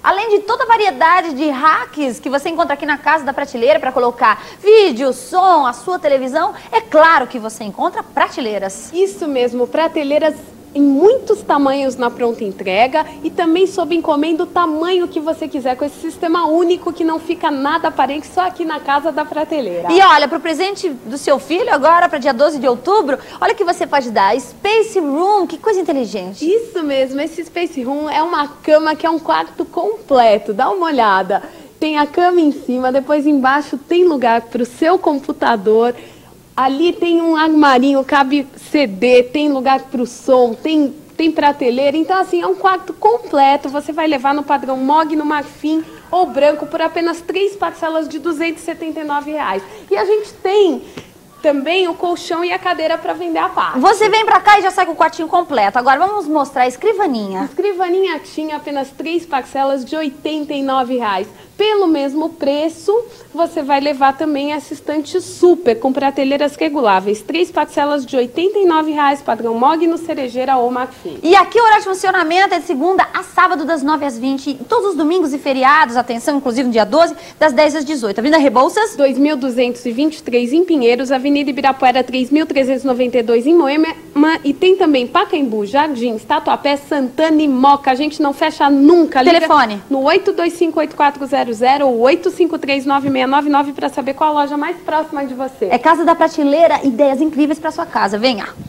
Além de toda a variedade de racks que você encontra aqui na Casa da Prateleira para colocar vídeo, som, a sua televisão, é claro que você encontra prateleiras. Isso mesmo, prateleiras em muitos tamanhos na pronta entrega e também sob encomenda o tamanho que você quiser, com esse sistema único que não fica nada aparente, só aqui na Casa da Prateleira. E olha, para o presente do seu filho agora, para dia 12 de outubro, olha o que você pode dar, Space Room, que coisa inteligente. Isso mesmo, esse Space Room é uma cama que é um quarto completo, dá uma olhada. Tem a cama em cima, depois embaixo tem lugar para o seu computador. Ali tem um armarinho, cabe CD, tem lugar para o som, tem prateleira. Então, assim, é um quarto completo. Você vai levar no padrão Mogno, Marfim ou branco por apenas 3 parcelas de R$ 279. E a gente tem também o colchão e a cadeira para vender à parte. Você vem pra cá e já sai com o quartinho completo. Agora vamos mostrar a escrivaninha. A escrivaninha tinha apenas 3 parcelas de R$ 89. Pelo mesmo preço, você vai levar também essa estante super com prateleiras reguláveis. 3 parcelas de R$ 89, padrão Mogno, Cerejeira ou Marfim. E aqui o horário de funcionamento é de segunda a sábado, das 9 às 20. Todos os domingos e feriados, atenção, inclusive no dia 12, das 10 às 18. Avenida Rebouças 2223 em Pinheiros, Avenida Ibirapuera 3392 em Moema, e tem também Pacaembu, Jardim, Tatuapé, Santana e Moca. A gente não fecha nunca. Liga telefone no 825-8400 ou 853-9699 para saber qual a loja mais próxima de você. é Casa da Prateleira, ideias incríveis para sua casa. Venha.